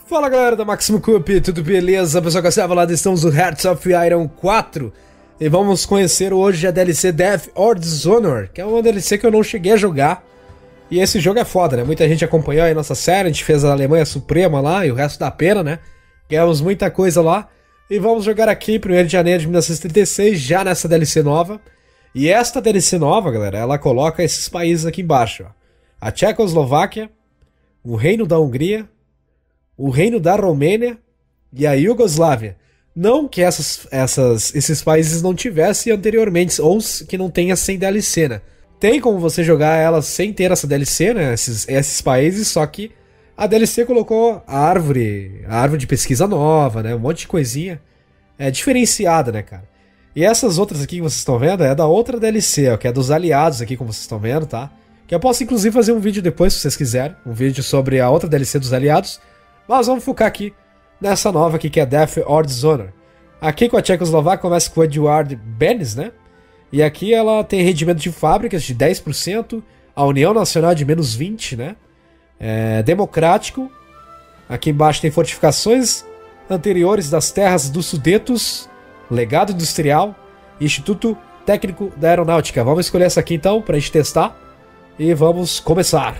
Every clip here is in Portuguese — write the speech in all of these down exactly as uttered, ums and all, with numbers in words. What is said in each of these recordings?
Fala galera da Maximum Cup, tudo beleza? Pessoal que estava lá, estamos no Hearts of Iron quatro e vamos conhecer hoje a D L C Death or Dishonor, que é uma D L C que eu não cheguei a jogar. E esse jogo é foda, né? Muita gente acompanhou aí nossa série, a gente fez a Alemanha Suprema lá e o resto da pena, né? Ganhamos muita coisa lá. E vamos jogar aqui, primeiro de janeiro de mil novecentos e trinta e seis, já nessa D L C nova. E esta D L C nova, galera, ela coloca esses países aqui embaixo, ó. A Tchecoslováquia, o Reino da Hungria, o Reino da Romênia e a Iugoslávia. Não que essas, essas, esses países não tivessem anteriormente, ou que não tenha sem D L C, né? Tem como você jogar elas sem ter essa D L C, né? Esses, esses países, só que a D L C colocou a árvore, a árvore de pesquisa nova, né? Um monte de coisinha é, diferenciada, né, cara? E essas outras aqui que vocês estão vendo é da outra D L C, ó, que é dos aliados aqui, como vocês estão vendo, tá? Que eu posso inclusive fazer um vídeo depois, se vocês quiserem, um vídeo sobre a outra D L C dos aliados. Mas vamos focar aqui nessa nova aqui, que é Death or Dishonor. Aqui com a Tchecoslováquia começa com o Eduard Benes, né? E aqui ela tem rendimento de fábricas de dez por cento, a União Nacional de menos vinte por cento, né? É democrático. Aqui embaixo tem fortificações anteriores das terras dos Sudetos, legado industrial, Instituto Técnico da Aeronáutica. Vamos escolher essa aqui então pra gente testar e vamos começar.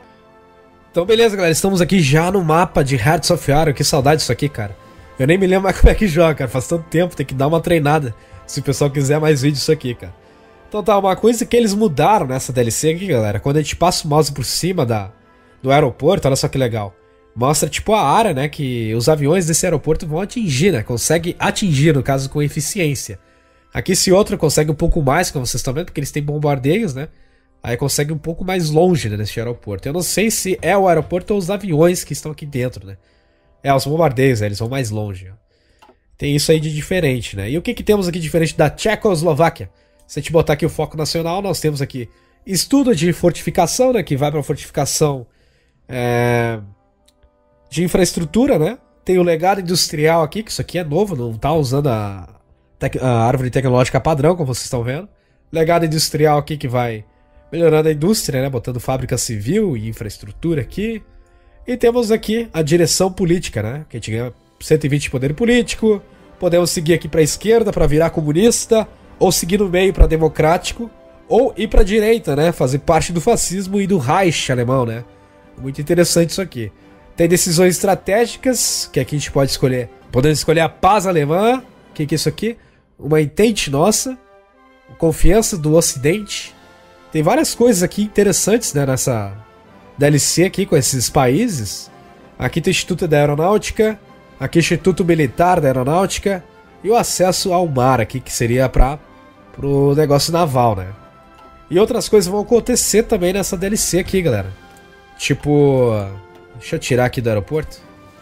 Então beleza, galera, estamos aqui já no mapa de Hearts of Iron. Que saudade disso aqui, cara. Eu nem me lembro mais como é que joga, cara. Faz tanto tempo, tem que dar uma treinada se o pessoal quiser mais vídeos disso aqui, cara. Então tá, uma coisa que eles mudaram nessa D L C aqui, galera, quando a gente passa o mouse por cima da, do aeroporto, olha só que legal. Mostra tipo a área, né, que os aviões desse aeroporto vão atingir, né, consegue atingir, no caso, com eficiência. Aqui esse outro consegue um pouco mais, como vocês estão vendo, porque eles têm bombardeios, né. Aí consegue um pouco mais longe, né, nesse aeroporto. Eu não sei se é o aeroporto ou os aviões que estão aqui dentro, né. É, os bombardeios, né, eles vão mais longe, ó. Tem isso aí de diferente, né? E o que que temos aqui diferente da Tchecoslováquia? Se a gente botar aqui o foco nacional, nós temos aqui estudo de fortificação, né? Que vai para fortificação é, de infraestrutura, né? Tem o legado industrial aqui, que isso aqui é novo, não tá usando a, a árvore tecnológica padrão, como vocês estão vendo. Legado industrial aqui que vai melhorando a indústria, né? Botando fábrica civil e infraestrutura aqui. E temos aqui a direção política, né? Que a gente ganha cento e vinte de poder político. Podemos seguir aqui para a esquerda para virar comunista, ou seguir no meio para democrático, ou ir para a direita, né? Fazer parte do fascismo e do Reich alemão, né? Muito interessante isso aqui. Tem decisões estratégicas, que aqui a gente pode escolher. Podemos escolher a paz alemã. O que, que é isso aqui? Uma entente nossa. Confiança do Ocidente. Tem várias coisas aqui interessantes, né? Nessa D L C aqui com esses países. Aqui tem o Instituto da Aeronáutica. Aqui Instituto Militar da Aeronáutica. E o acesso ao mar aqui, que seria para o negócio naval, né? E outras coisas vão acontecer também nessa D L C aqui, galera. Tipo... Deixa eu tirar aqui do aeroporto.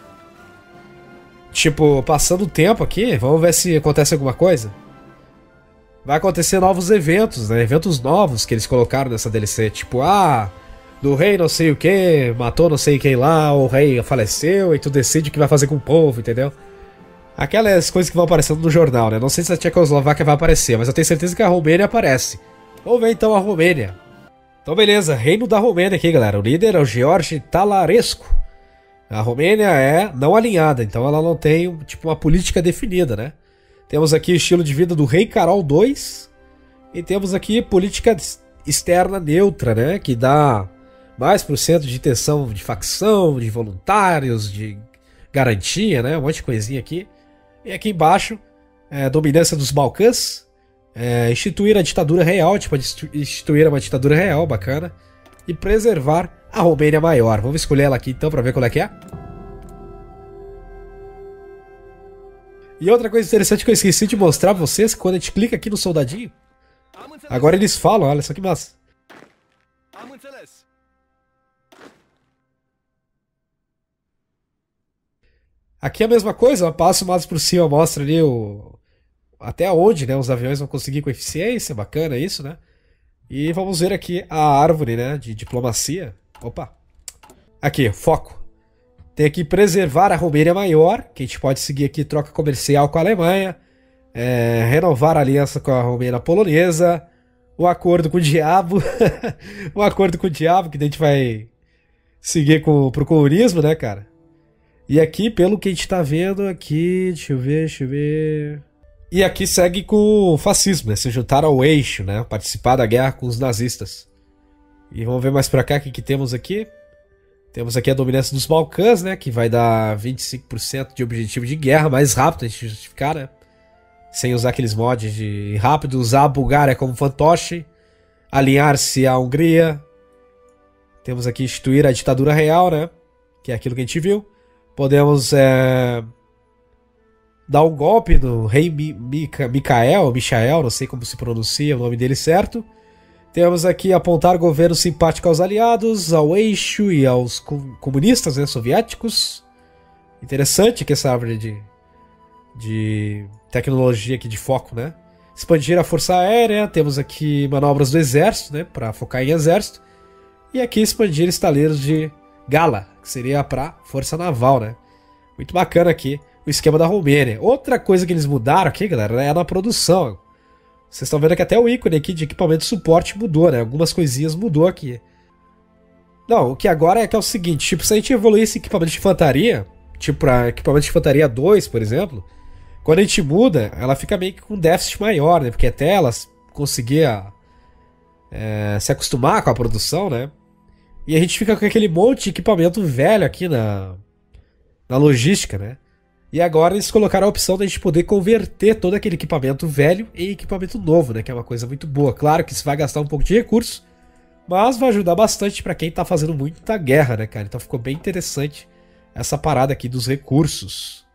Tipo, passando o tempo aqui, vamos ver se acontece alguma coisa. Vai acontecer novos eventos, né? Eventos novos que eles colocaram nessa D L C. Tipo, ah... do rei não sei o que, matou não sei quem lá, o rei faleceu e tu decide o que vai fazer com o povo, entendeu? Aquelas coisas que vão aparecendo no jornal, né? Não sei se a Tchecoslováquia vai aparecer, mas eu tenho certeza que a Romênia aparece. Vamos ver então a Romênia. Então beleza, reino da Romênia aqui, galera. O líder é o George Talarescu. A Romênia é não alinhada, então ela não tem tipo uma política definida, né? Temos aqui o estilo de vida do rei Carol dois. E temos aqui política externa neutra, né? Que dá mais por cento de intenção de facção, de voluntários, de garantia, né? Um monte de coisinha aqui. E aqui embaixo, é, dominância dos Balcãs, é, instituir a ditadura real, tipo, instituir uma ditadura real, bacana. E preservar a Romênia Maior. Vamos escolher ela aqui então pra ver qual é que é. E outra coisa interessante que eu esqueci de mostrar pra vocês, que quando a gente clica aqui no soldadinho, agora eles falam, olha só que massa. Aqui é a mesma coisa, passa o mouse por cima, mostra ali o... até onde, né, os aviões vão conseguir com eficiência, bacana isso, né? E vamos ver aqui a árvore, né, de diplomacia. Opa! Aqui, foco. Tem aqui preservar a Romênia Maior, que a gente pode seguir aqui troca comercial com a Alemanha, é, renovar a aliança com a Romênia Polonesa, o acordo com o diabo, o acordo com o diabo, que a gente vai seguir com, pro comunismo, né, cara? E aqui, pelo que a gente tá vendo aqui, deixa eu ver, deixa eu ver... E aqui segue com o fascismo, né? Se juntar ao eixo, né? Participar da guerra com os nazistas. E vamos ver mais pra cá o que, que temos aqui. Temos aqui a dominância dos Balcãs, né? Que vai dar vinte e cinco por cento de objetivo de guerra, mais rápido a gente justificar, né? Sem usar aqueles mods de rápido, usar a Bulgária como fantoche, alinhar-se à Hungria. Temos aqui instituir a ditadura real, né? Que é aquilo que a gente viu. Podemos é, dar um golpe no rei Mi Mica Micael, Michael, não sei como se pronuncia o nome dele certo. Temos aqui apontar governo simpático aos aliados, ao eixo e aos com comunistas, né, soviéticos. Interessante que essa árvore de, de tecnologia aqui de foco, né? Expandir a força aérea, temos aqui manobras do exército, né, para focar em exército. E aqui expandir estaleiros de gala, que seria para força naval, né? Muito bacana aqui o esquema da Romênia. Outra coisa que eles mudaram aqui, galera, é na produção. Vocês estão vendo que até o ícone aqui de equipamento de suporte mudou, né? Algumas coisinhas mudou aqui. Não, o que agora é que é o seguinte, tipo, se a gente evoluir esse equipamento de infantaria, tipo para equipamento de infantaria dois, por exemplo, quando a gente muda, ela fica meio que com um déficit maior, né? Porque até ela conseguir é, se acostumar com a produção, né? E a gente fica com aquele monte de equipamento velho aqui na, na logística, né? E agora eles colocaram a opção da gente poder converter todo aquele equipamento velho em equipamento novo, né? Que é uma coisa muito boa. Claro que isso vai gastar um pouco de recurso, mas vai ajudar bastante para quem tá fazendo muita guerra, né, cara? Então ficou bem interessante essa parada aqui dos recursos.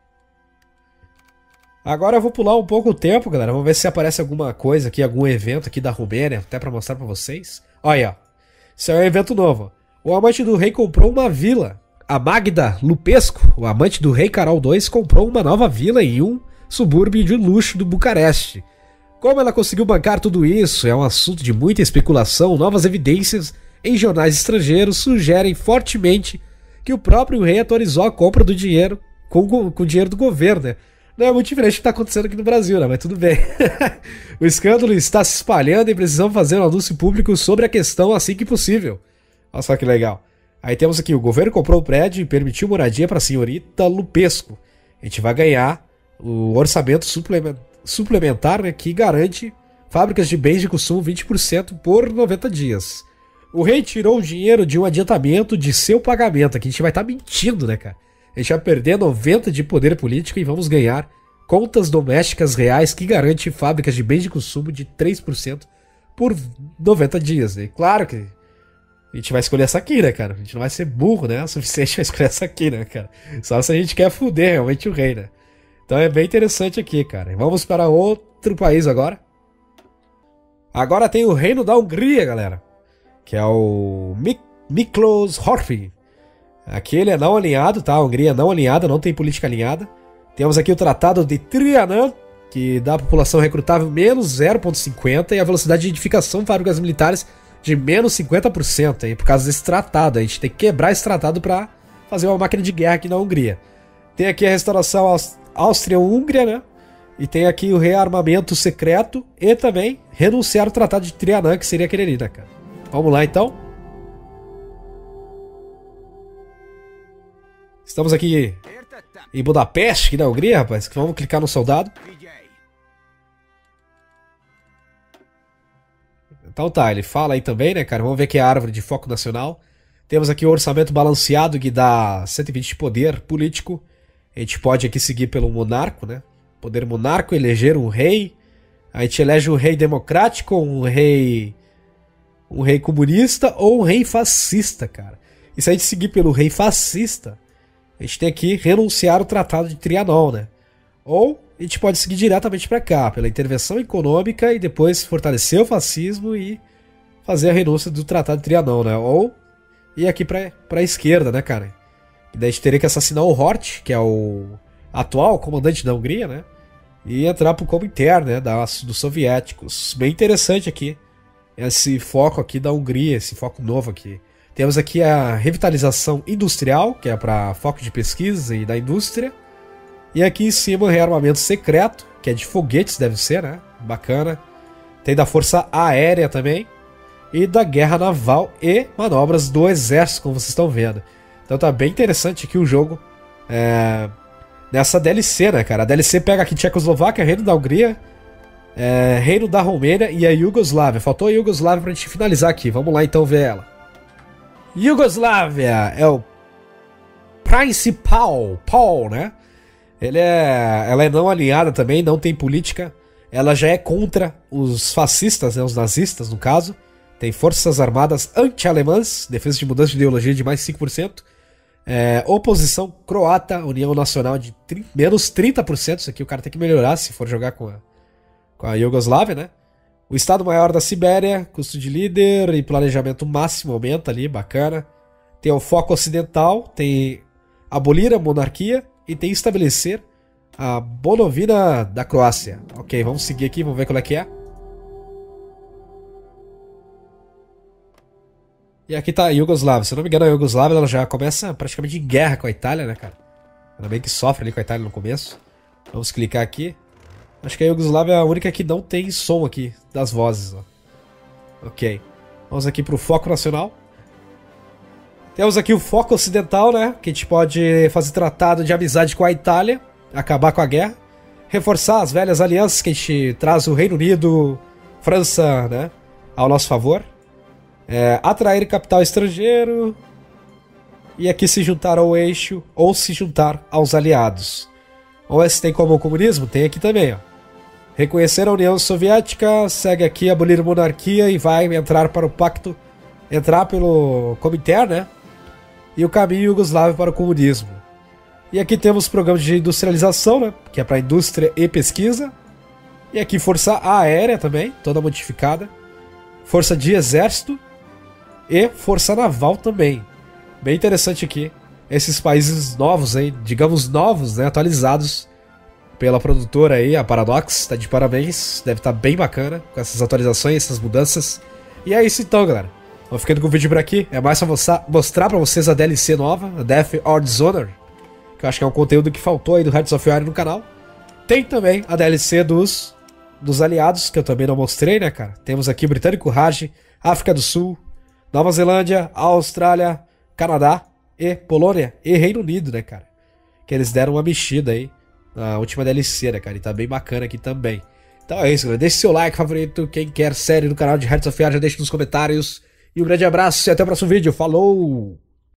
Agora eu vou pular um pouco o tempo, galera. Vamos ver se aparece alguma coisa aqui, algum evento aqui da Romênia, até para mostrar para vocês. Olha, ó. Isso é um evento novo. O amante do rei comprou uma vila. A Magda Lupescu, o amante do rei Carol dois, comprou uma nova vila em um subúrbio de luxo do Bucareste. Como ela conseguiu bancar tudo isso é um assunto de muita especulação. Novas evidências em jornais estrangeiros sugerem fortemente que o próprio rei autorizou a compra do dinheiro com, com o dinheiro do governo, né? Não é muito diferente do que está acontecendo aqui no Brasil, né? Mas tudo bem. O escândalo está se espalhando e precisamos fazer um anúncio público sobre a questão assim que possível. Olha só que legal. Aí temos aqui, o governo comprou o prédio e permitiu moradia para a senhorita Lupescu. A gente vai ganhar o orçamento suplementar, né, que garante fábricas de bens de consumo vinte por cento por noventa dias. O rei tirou o dinheiro de um adiantamento de seu pagamento. Aqui a gente vai estar tá mentindo, né, cara? A gente vai perder noventa de poder político e vamos ganhar contas domésticas reais que garante fábricas de bens de consumo de três por cento por noventa dias, né? Claro que a gente vai escolher essa aqui, né, cara? A gente não vai ser burro, né? O suficiente pra escolher essa aqui, né, cara? Só se a gente quer fuder realmente o rei, né? Então é bem interessante aqui, cara. Vamos para outro país agora. Agora tem o reino da Hungria, galera. Que é o Mik Miklos Horthy. Aqui ele é não alinhado, tá? A Hungria é não alinhada, não tem política alinhada. Temos aqui o Tratado de Trianon, que dá a população recrutável menos zero vírgula cinquenta e a velocidade de edificação de fábricas militares de menos cinquenta por cento, aí, por causa desse tratado. A gente tem que quebrar esse tratado para fazer uma máquina de guerra aqui na Hungria. Tem aqui a restauração Áustria-Hungria, né? E tem aqui o rearmamento secreto e também renunciar ao Tratado de Trianon, que seria aquele ali, né, cara? Vamos lá, então. Estamos aqui em Budapeste, aqui na Hungria, rapaz. Vamos clicar no soldado. Então tá, ele fala aí também, né, cara? Vamos ver aqui a árvore de foco nacional. Temos aqui o orçamento balanceado que dá cento e vinte de poder político. A gente pode aqui seguir pelo monarco, né? Poder monarco, eleger um rei. A gente elege um rei democrático, um rei... um rei comunista ou um rei fascista, cara. E se a gente seguir pelo rei fascista, a gente tem aqui renunciar ao Tratado de Trianon, né? Ou a gente pode seguir diretamente para cá, pela intervenção econômica e depois fortalecer o fascismo e fazer a renúncia do Tratado de Trianon, né? Ou ir aqui para a esquerda, né, cara? E daí a gente teria que assassinar o Hort, que é o atual comandante da Hungria, né? E entrar pro Comintern, né, da, dos soviéticos. Bem interessante aqui, esse foco aqui da Hungria, esse foco novo aqui. Temos aqui a revitalização industrial, que é para foco de pesquisa e da indústria. E aqui em cima o rearmamento secreto, que é de foguetes, deve ser, né? Bacana. Tem da força aérea também. E da guerra naval e manobras do exército, como vocês estão vendo. Então tá bem interessante aqui o jogo é, nessa D L C, né, cara? A D L C pega aqui Tchecoslováquia, Reino da Hungria, é, Reino da Romênia e a Iugoslávia. Faltou a Iugoslávia pra gente finalizar aqui. Vamos lá então ver ela. Iugoslávia é o Principal Paul, né? Ele é, ela é não alinhada também, não tem política. Ela já é contra os fascistas, né, os nazistas no caso. Tem forças armadas anti-alemãs, defesa de mudança de ideologia de mais cinco por cento. É, oposição croata, União Nacional de menos trinta por cento. Isso aqui o cara tem que melhorar se for jogar com a, com a Iugoslávia, né? O Estado-Maior da Sibéria, custo de líder e planejamento máximo aumenta ali, bacana. Tem o foco ocidental, tem abolir a monarquia e tem estabelecer a Bonovina da Croácia. Ok, vamos seguir aqui, vamos ver qual é que é. E aqui tá a Iugoslávia. Se eu não me engano, a Iugoslávia ela já começa praticamente em guerra com a Itália, né, cara? Ela bem que sofre ali com a Itália no começo. Vamos clicar aqui. Acho que a Iugoslávia é a única que não tem som aqui das vozes, ó. Ok. Vamos aqui pro foco nacional. Temos aqui o foco ocidental, né? Que a gente pode fazer tratado de amizade com a Itália, acabar com a guerra, reforçar as velhas alianças que a gente traz o Reino Unido, França, né? Ao nosso favor. É, atrair capital estrangeiro. E aqui se juntar ao eixo ou se juntar aos aliados. Vamos ver se tem como o comunismo? Tem aqui também, ó. Reconhecer a União Soviética, segue aqui abolir a monarquia e vai entrar para o pacto, entrar pelo Comitê, né? E o caminho iugoslavo para o comunismo. E aqui temos programas de industrialização, né? Que é para indústria e pesquisa. E aqui força aérea também, toda modificada. Força de exército e força naval também. Bem interessante aqui. Esses países novos aí, digamos novos, né? Atualizados pela produtora aí, a Paradox, tá de parabéns, deve estar tá bem bacana com essas atualizações, essas mudanças. E é isso então, galera. Vou ficando com o vídeo por aqui, é mais pra mostrar pra vocês a D L C nova, a Death or Dishonor, que eu acho que é um conteúdo que faltou aí do Hearts of Iron no canal. Tem também a D L C dos, dos aliados, que eu também não mostrei, né, cara. Temos aqui o Britânico Raj, África do Sul, Nova Zelândia, Austrália, Canadá e Polônia e Reino Unido, né, cara. Que eles deram uma mexida aí na última D L C, né, cara? E tá bem bacana aqui também. Então é isso, galera. Deixe seu like favorito. Quem quer série no canal de Hearts of Iron, já deixa nos comentários. E um grande abraço e até o próximo vídeo. Falou!